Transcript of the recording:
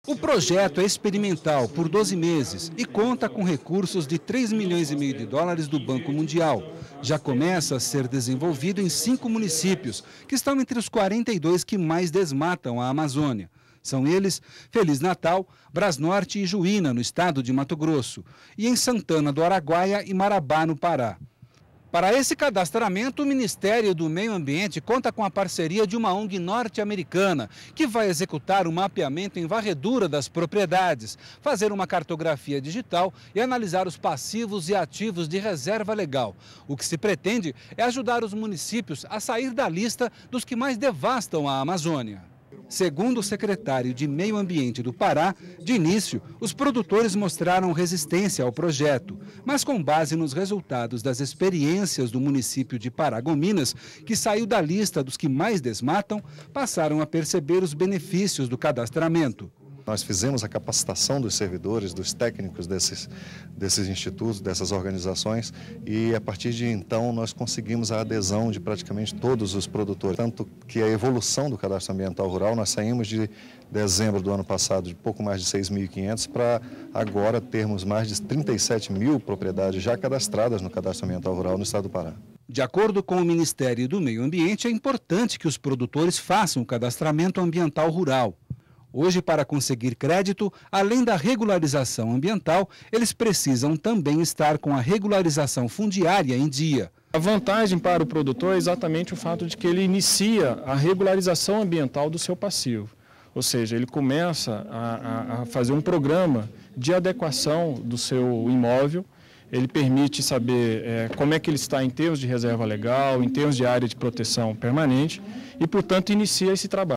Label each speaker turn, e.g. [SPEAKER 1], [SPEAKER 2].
[SPEAKER 1] O projeto é experimental por 12 meses e conta com recursos de 3,5 milhões de dólares do Banco Mundial. Já começa a ser desenvolvido em 5 municípios, que estão entre os 42 que mais desmatam a Amazônia. São eles Feliz Natal, Brasnorte e Juína, no estado de Mato Grosso, e em Santana do Araguaia e Marabá, no Pará. Para esse cadastramento, o Ministério do Meio Ambiente conta com a parceria de uma ONG norte-americana, que vai executar um mapeamento em varredura das propriedades, fazer uma cartografia digital e analisar os passivos e ativos de reserva legal. O que se pretende é ajudar os municípios a sair da lista dos que mais devastam a Amazônia. Segundo o secretário de Meio Ambiente do Pará, de início, os produtores mostraram resistência ao projeto, mas com base nos resultados das experiências do município de Paragominas, que saiu da lista dos que mais desmatam, passaram a perceber os benefícios do cadastramento.
[SPEAKER 2] Nós fizemos a capacitação dos servidores, dos técnicos desses institutos, dessas organizações, e a partir de então nós conseguimos a adesão de praticamente todos os produtores. Tanto que a evolução do cadastro ambiental rural, nós saímos de dezembro do ano passado de pouco mais de 6.500 para agora termos mais de 37 mil propriedades já cadastradas no cadastro ambiental rural no estado do Pará.
[SPEAKER 1] De acordo com o Ministério do Meio Ambiente, é importante que os produtores façam o cadastramento ambiental rural. Hoje, para conseguir crédito, além da regularização ambiental, eles precisam também estar com a regularização fundiária em dia.
[SPEAKER 3] A vantagem para o produtor é exatamente o fato de que ele inicia a regularização ambiental do seu passivo. Ou seja, ele começa a fazer um programa de adequação do seu imóvel. Ele permite saber como é que ele está em termos de reserva legal, em termos de área de proteção permanente e, portanto, inicia esse trabalho.